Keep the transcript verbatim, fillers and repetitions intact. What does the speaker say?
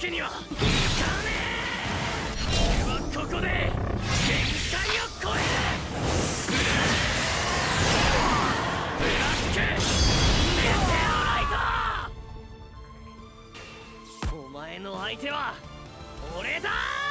けにはいかねえ。俺はここで限界を超える。ブラックメテオライト。お前の相手は俺だ。